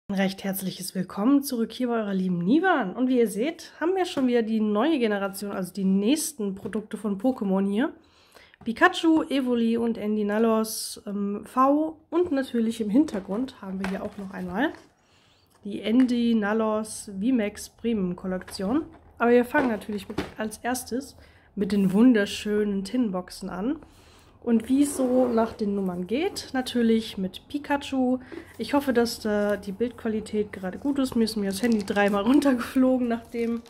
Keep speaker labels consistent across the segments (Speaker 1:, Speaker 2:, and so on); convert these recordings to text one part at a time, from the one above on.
Speaker 1: Recht herzliches Willkommen zurück hier bei eurer lieben Nivan. Und wie ihr seht, haben wir schon wieder die neue Generation, also die nächsten Produkte von Pokémon hier. Pikachu, Evoli und Endinalos V. Und natürlich im Hintergrund haben wir hier auch noch einmal die Endinalos VMAX Premium Kollektion. Aber wir fangen natürlich als erstes mit den wunderschönen Tinboxen an. Und wie es so nach den Nummern geht, natürlich mit Pikachu. Ich hoffe, dass da die Bildqualität gerade gut ist. Mir ist das Handy dreimal runtergeflogen, nachdem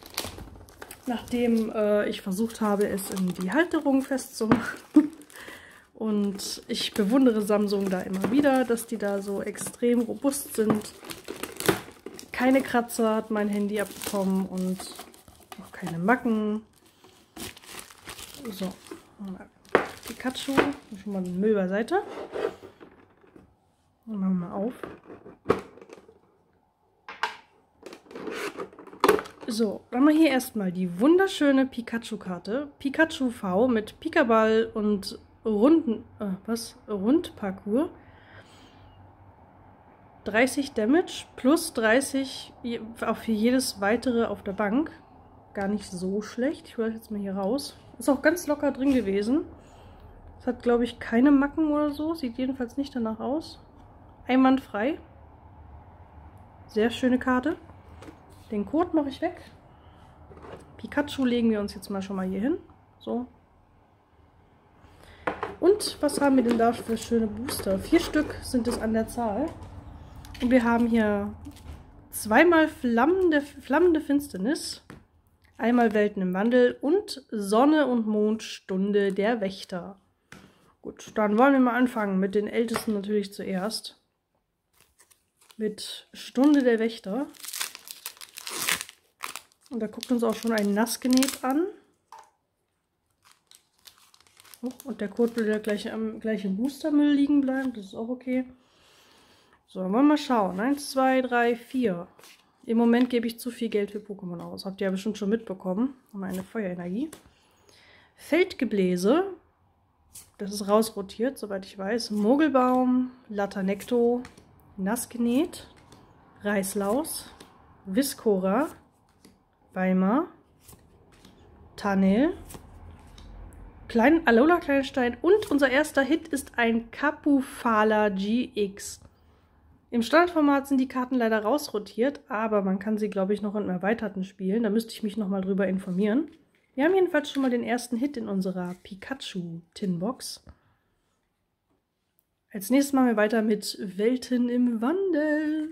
Speaker 1: ich versucht habe, es in die Halterung festzumachen. Und ich bewundere Samsung da immer wieder, dass die da so extrem robust sind. Keine Kratzer hat mein Handy abbekommen und auch keine Macken. So. Pikachu, schon mal den Müll beiseite. Und machen wir mal auf. So, dann haben wir hier erstmal die wunderschöne Pikachu-Karte. Pikachu V mit Pikaball und Rundparcours. 30 Damage plus 30 auch für jedes weitere auf der Bank. Gar nicht so schlecht. Ich hole das jetzt mal hier raus. Ist auch ganz locker drin gewesen. Es hat, glaube ich, keine Macken oder so. Sieht jedenfalls nicht danach aus. Einwandfrei. Sehr schöne Karte. Den Code mache ich weg. Pikachu legen wir uns jetzt mal schon mal hier hin. So. Und was haben wir denn da für schöne Booster? 4 Stück sind es an der Zahl. Und wir haben hier zweimal flammende Finsternis. Einmal Welten im Wandel und Sonne und Mond Stunde der Wächter. Gut, dann wollen wir mal anfangen mit den ältesten natürlich zuerst. Mit Stunde der Wächter. Und da guckt uns auch schon ein Nassgenäht an. Oh, und der Code will ja gleich im Boostermüll liegen bleiben. Das ist auch okay. So, dann wollen wir mal schauen. 1, 2, 3, 4. Im Moment gebe ich zu viel Geld für Pokémon aus. Habt ihr ja bestimmt schon mitbekommen. Meine Feuerenergie. Feldgebläse. Das ist rausrotiert, soweit ich weiß. Mogelbaum, Latanecto, Nassgenäht, Reislaus, Viscora, Weimar, Tanel, Alola Kleinstein und unser erster Hit ist ein Capufala GX. Im Standardformat sind die Karten leider rausrotiert, aber man kann sie, glaube ich, noch in erweiterten spielen. Da müsste ich mich nochmal drüber informieren. Wir haben jedenfalls schon mal den ersten Hit in unserer Pikachu-Tinbox. Als nächstes machen wir weiter mit Welten im Wandel.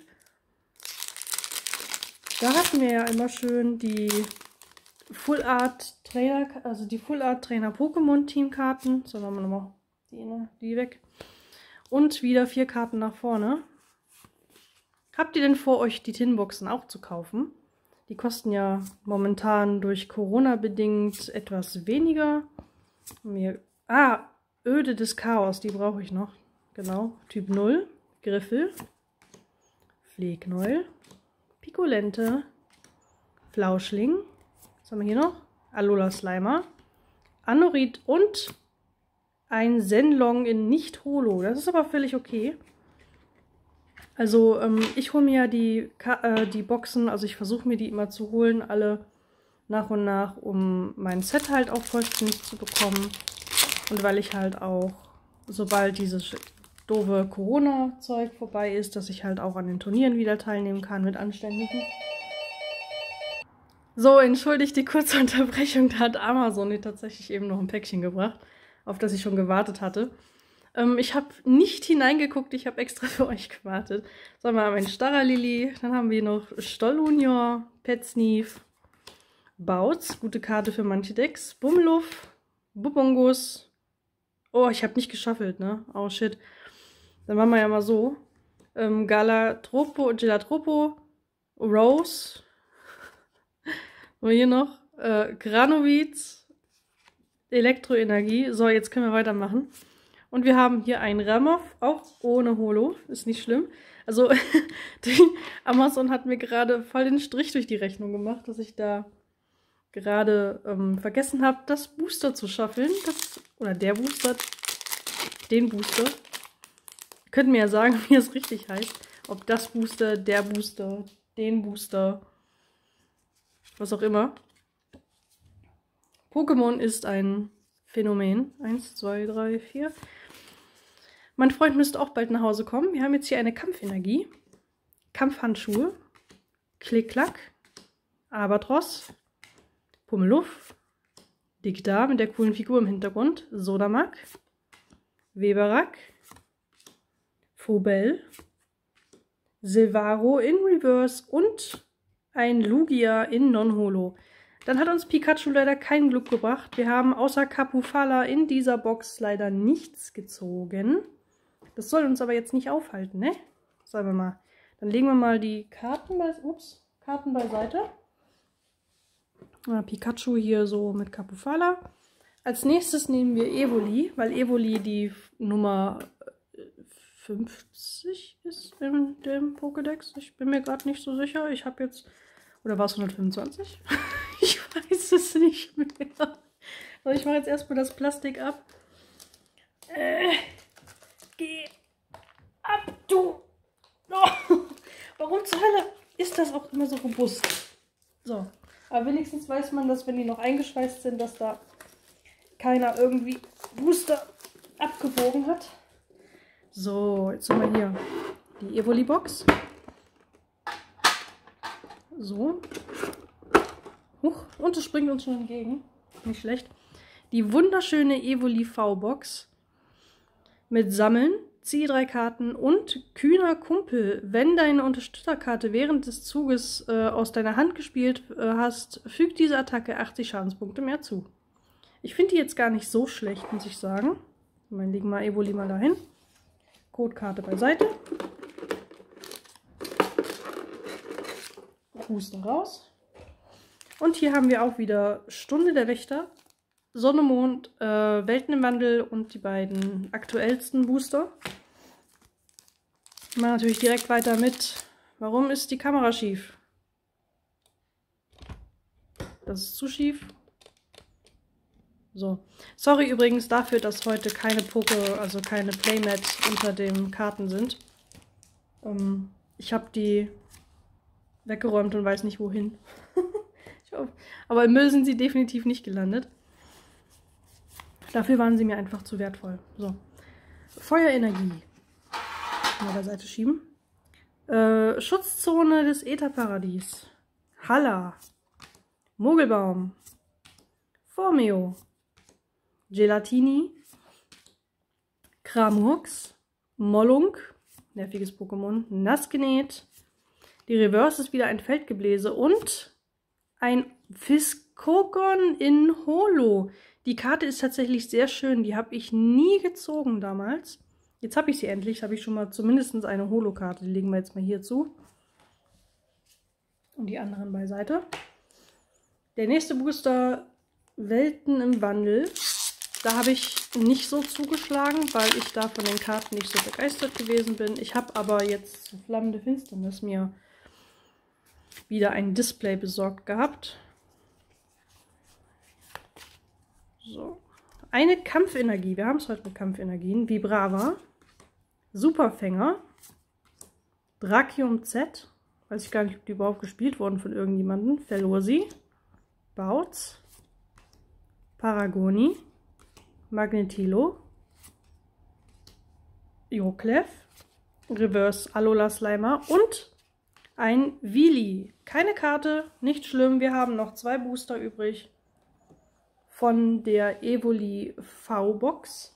Speaker 1: Da hatten wir ja immer schön die Full Art Trainer, also die Full Art Trainer Pokémon Teamkarten. So, dann haben wir nochmal die weg. Und wieder 4 Karten nach vorne. Habt ihr denn vor, euch die Tinboxen auch zu kaufen? Die kosten ja momentan durch Corona bedingt etwas weniger. Öde des Chaos, die brauche ich noch. Genau, Typ 0, Griffel, Pflegneuel, Pikolente, Flauschling. Was haben wir hier noch? Alola Slimer, Anorit und ein Zenlong in Nicht-Holo. Das ist aber völlig okay. Also ich hole mir ja die Boxen, also ich versuche mir die immer zu holen, alle nach und nach, um mein Set halt auch vollständig zu bekommen. Und weil ich halt auch, sobald dieses doofe Corona-Zeug vorbei ist, dass ich halt auch an den Turnieren wieder teilnehmen kann mit anständigen. So, entschuldigt die kurze Unterbrechung, da hat Amazon mir tatsächlich eben noch ein Päckchen gebracht, auf das ich schon gewartet hatte. Ich habe nicht hineingeguckt, ich habe extra für euch gewartet. So, wir haben ein Staralili, dann haben wir noch Stollunior, Petsneef, Bautz, gute Karte für manche Decks, Bummeluff, Bubungus. Oh, ich habe nicht geschaffelt, ne? Oh, shit. Dann machen wir ja mal so. Gelatropo, Rose. Und hier noch Granoviz, Elektroenergie. So, jetzt können wir weitermachen. Und wir haben hier einen Ramov, auch ohne Holo, ist nicht schlimm. Also Amazon hat mir gerade voll den Strich durch die Rechnung gemacht, dass ich da gerade vergessen habe, das Booster zu schaffeln. Den Booster. Könnt mir ja sagen, wie es richtig heißt. Ob das Booster, der Booster, den Booster, was auch immer. Pokémon ist ein Phänomen. 1, 2, 3, 4. Mein Freund müsste auch bald nach Hause kommen. Wir haben jetzt hier eine Kampfenergie. Kampfhandschuhe. Klick-Klack. Albatros. Pummeluff. Dicta mit der coolen Figur im Hintergrund. Sodamak. Weberak. Phobel. Silvaro in Reverse und ein Lugia in Non-Holo. Dann hat uns Pikachu leider kein Glück gebracht. Wir haben außer Capufala in dieser Box leider nichts gezogen. Das soll uns aber jetzt nicht aufhalten, ne? Sagen wir mal. Dann legen wir mal die Karten beiseite. Pikachu hier so mit Capufala. Als nächstes nehmen wir Evoli, weil Evoli die Nummer 50 ist in dem Pokédex. Ich bin mir gerade nicht so sicher. Ich habe jetzt... Oder war es 125? Ich weiß es nicht mehr. Also ich mache jetzt erstmal das Plastik ab. Geh ab, du! Oh, warum zur Hölle ist das auch immer so robust? So, aber wenigstens weiß man, dass wenn die noch eingeschweißt sind, dass da keiner irgendwie Booster abgebogen hat. So, jetzt haben wir hier die Evoli-Box. So. Huch, und es springt uns schon entgegen. Nicht schlecht. Die wunderschöne Evoli V-Box mit Sammeln, ziehe 3 Karten und kühner Kumpel. Wenn deine Unterstützerkarte während des Zuges aus deiner Hand gespielt hast, fügt diese Attacke 80 Schadenspunkte mehr zu. Ich finde die jetzt gar nicht so schlecht, muss ich sagen. Wir legen mal Evoli mal dahin. Codekarte beiseite. Booster raus. Und hier haben wir auch wieder Stunde der Wächter, Sonne, Mond, Welten im Wandel und die beiden aktuellsten Booster. Wir machen natürlich direkt weiter mit. Warum ist die Kamera schief? Das ist zu schief. So. Sorry übrigens dafür, dass heute keine keine Playmat unter den Karten sind. Ich habe die weggeräumt und weiß nicht wohin. Aber im Müll sind sie definitiv nicht gelandet. Dafür waren sie mir einfach zu wertvoll. So. Feuerenergie. Mal beiseite schieben. Schutzzone des Ätherparadies. Halla. Mogelbaum. Formio. Gelatini. Kramhux. Mollung. Nerviges Pokémon. Nassgenäht. Die Reverse ist wieder ein Feldgebläse und ein Fiskokon in Holo. Die Karte ist tatsächlich sehr schön. Die habe ich nie gezogen damals. Jetzt habe ich sie endlich. Habe ich schon mal zumindest eine Holo-Karte. Die legen wir jetzt mal hier zu. Und die anderen beiseite. Der nächste Booster, Welten im Wandel. Da habe ich nicht so zugeschlagen, weil ich da von den Karten nicht so begeistert gewesen bin. Ich habe aber jetzt zu Flammende Finsternis mir wieder ein Display besorgt gehabt. So. Eine Kampfenergie. Wir haben es heute mit Kampfenergien. Vibrava. Superfänger. Brachium Z. Weiß ich gar nicht, ob die überhaupt gespielt wurden von irgendjemandem. Velosi. Bautz. Paragoni. Magnetilo. Joklev. Reverse Alola Slimer und ein Wheelie. Keine Karte, nicht schlimm. Wir haben noch 2 Booster übrig von der Evoli V-Box.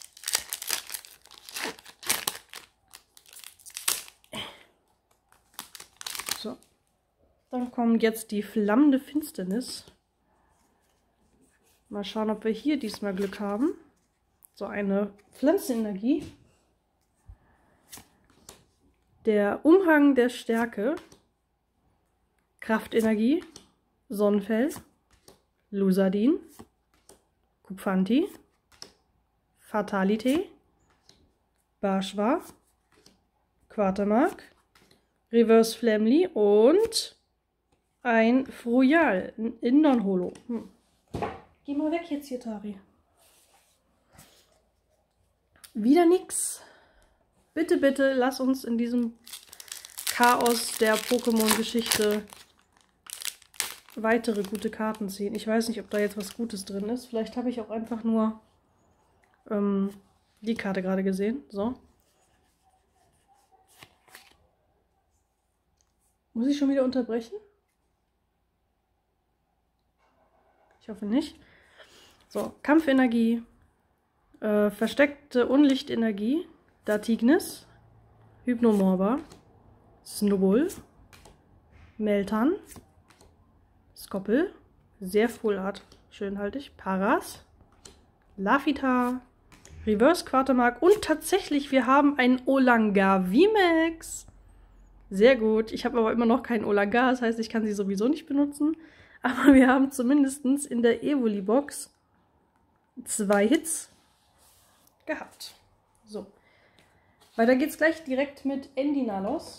Speaker 1: So. Dann kommt jetzt die Flammende Finsternis. Mal schauen, ob wir hier diesmal Glück haben. So eine Pflanzenenergie. Der Umhang der Stärke, Kraftenergie, Sonnenfell, Lusadin, Kupfanti, Fatalité, Barschwa, Quatermark, Reverse Flamly und ein Froyal in Non-Holo. Geh mal weg jetzt hier, Tari. Wieder nix. Bitte, bitte, lass uns in diesem Chaos der Pokémon-Geschichte weitere gute Karten ziehen. Ich weiß nicht, ob da jetzt was Gutes drin ist. Vielleicht habe ich auch einfach nur die Karte gerade gesehen. So. Muss ich schon wieder unterbrechen? Ich hoffe nicht. So, Kampfenergie, versteckte Unlichtenergie, Datignis, Hypnomorba, Snubbull, Meltan, Skoppel, sehr Full Art, schönhaltig, Paras, Lafita, Reverse Quartermark und tatsächlich, wir haben ein Olanga VMAX. Sehr gut. Ich habe aber immer noch keinen Olanga, das heißt, ich kann sie sowieso nicht benutzen. Aber wir haben zumindest in der Evoli-Box 2 Hits gehabt. So. Weiter geht's gleich direkt mit Endinalos.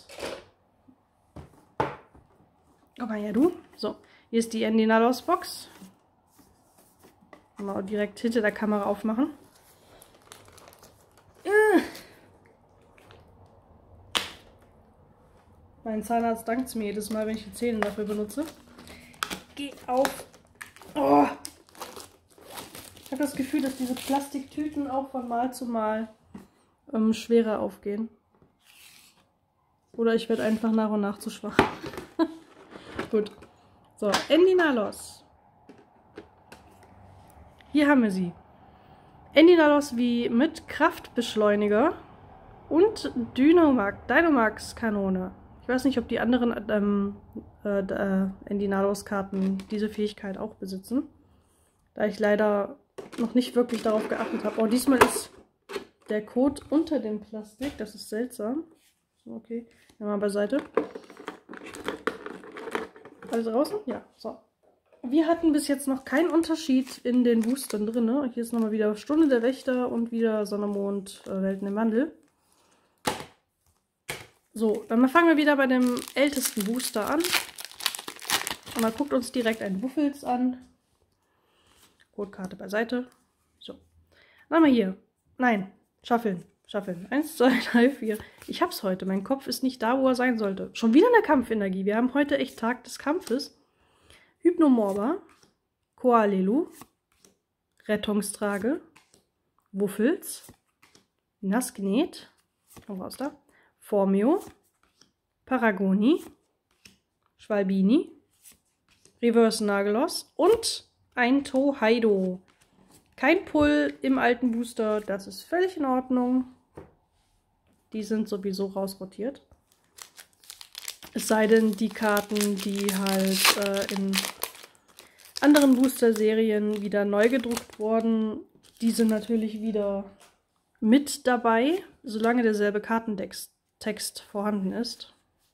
Speaker 1: Komm mal her, du. So, hier ist die Endinalos-Box. Mal direkt hinter der Kamera aufmachen. Mein Zahnarzt dankt mir jedes Mal, wenn ich die Zähne dafür benutze. Geh auf. Oh. Ich habe das Gefühl, dass diese Plastiktüten auch von Mal zu Mal schwerer aufgehen. Oder ich werde einfach nach und nach zu schwach. Gut. So, Endinalos. Hier haben wir sie. Endinalos wie mit Kraftbeschleuniger und Dynamax-Kanone. Ich weiß nicht, ob die anderen Endinalos-Karten diese Fähigkeit auch besitzen. Da ich leider noch nicht wirklich darauf geachtet habe. Oh, diesmal ist der Code unter dem Plastik. Das ist seltsam. Okay, nehmen wir mal beiseite. Alles draußen? Ja, so. Wir hatten bis jetzt noch keinen Unterschied in den Boostern drin. Hier ist nochmal wieder Stunde der Wächter und wieder Sonne, Mond, Welten im Wandel. So, dann fangen wir wieder bei dem ältesten Booster an. Und dann guckt uns direkt ein Wuffels an. Codekarte beiseite. So. Dann haben wir hier. Nein, Schaffeln. Schaffeln. 1, 2, 3, 4. Ich hab's heute. Mein Kopf ist nicht da, wo er sein sollte. Schon wieder eine Kampfenergie. Wir haben heute echt Tag des Kampfes. Hypnomorba, Koalelu, Rettungstrage, Wuffels, Nasknet, raus da, Formio, Paragoni, Schwalbini, Reverse Nagelos und ein Tohaido. Kein Pull im alten Booster, das ist völlig in Ordnung. Die sind sowieso rausrotiert. Es sei denn, die Karten, die halt in anderen Booster-Serien wieder neu gedruckt wurden, die sind natürlich wieder mit dabei, solange derselbe Kartentext vorhanden ist.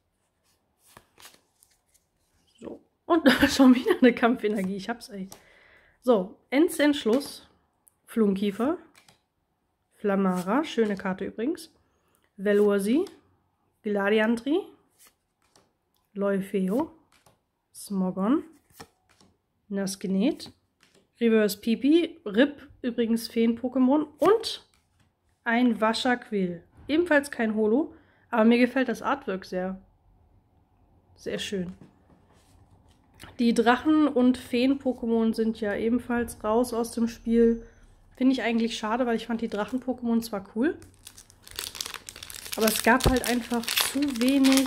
Speaker 1: So, und schon wieder eine Kampfenergie, ich hab's echt. So, Endentschluss, Flunkiefer, Flamara, schöne Karte übrigens, Veloursi, Gladiantri, Leufeo, Smogon, Nasknet, Reverse Pipi, Rip, übrigens Feen-Pokémon und ein Waschaquill. Ebenfalls kein Holo, aber mir gefällt das Artwork sehr. Sehr schön. Die Drachen- und Feen-Pokémon sind ja ebenfalls raus aus dem Spiel. Finde ich eigentlich schade, weil ich fand die Drachen-Pokémon zwar cool, aber es gab halt einfach zu wenig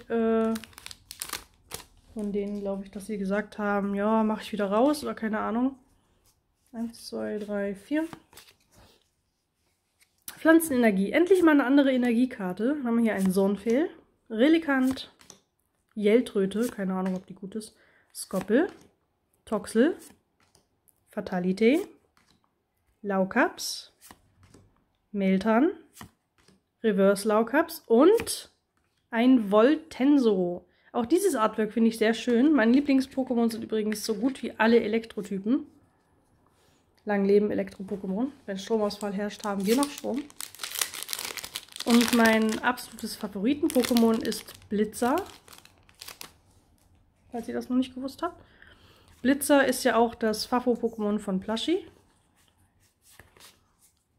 Speaker 1: von denen, glaube ich, dass sie gesagt haben, ja, mache ich wieder raus oder keine Ahnung. 1, 2, 3, 4. Pflanzenenergie. Endlich mal eine andere Energiekarte. Dann haben wir hier einen Sonfehl, Relikant, Jeltröte, keine Ahnung, ob die gut ist, Skoppel, Toxel, Fatalité, Laukaps, Meltan, Reverse Laukaps und ein Voltenso. Auch dieses Artwork finde ich sehr schön. Meine Lieblings-Pokémon sind übrigens so gut wie alle Elektrotypen. Lang leben Elektro-Pokémon. Wenn Stromausfall herrscht, haben wir noch Strom. Und mein absolutes Favoriten-Pokémon ist Blitzer. Falls ihr das noch nicht gewusst habt. Blitzer ist ja auch das Fafo-Pokémon von Plushie.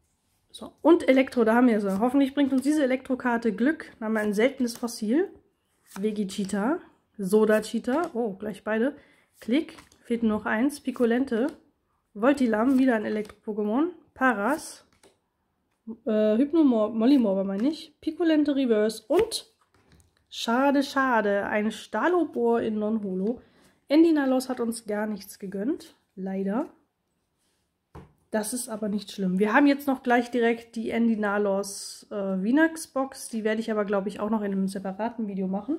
Speaker 1: So, und Elektro, da haben wir sie. Hoffentlich bringt uns diese Elektrokarte Glück. Da haben wir ein seltenes Fossil. Veggie-Cheetah, Soda-Cheetah, oh, gleich beide, Klick, fehlt nur noch eins, Picolente, Voltilam, wieder ein Elektro-Pokémon, Paras, Mollymorber meine ich, Picolente Reverse und schade, schade, ein Stalobor in Non-Holo. Endinalos hat uns gar nichts gegönnt, leider. Das ist aber nicht schlimm. Wir haben jetzt noch gleich direkt die Endinalos Vinax-Box. Die werde ich aber, glaube ich, auch noch in einem separaten Video machen.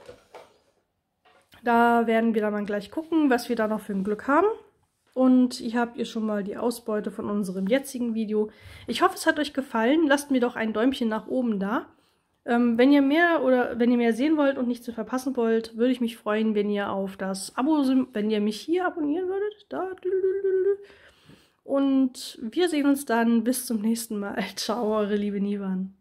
Speaker 1: Da werden wir dann mal gleich gucken, was wir da noch für ein Glück haben. Und hier habt ihr schon mal die Ausbeute von unserem jetzigen Video. Ich hoffe, es hat euch gefallen. Lasst mir doch ein Däumchen nach oben da. Wenn ihr mehr sehen wollt und nichts zu verpassen wollt, würde ich mich freuen, wenn ihr auf das Abo, wenn ihr mich hier abonnieren würdet. Da. Und wir sehen uns dann bis zum nächsten Mal. Ciao, eure liebe Nivan.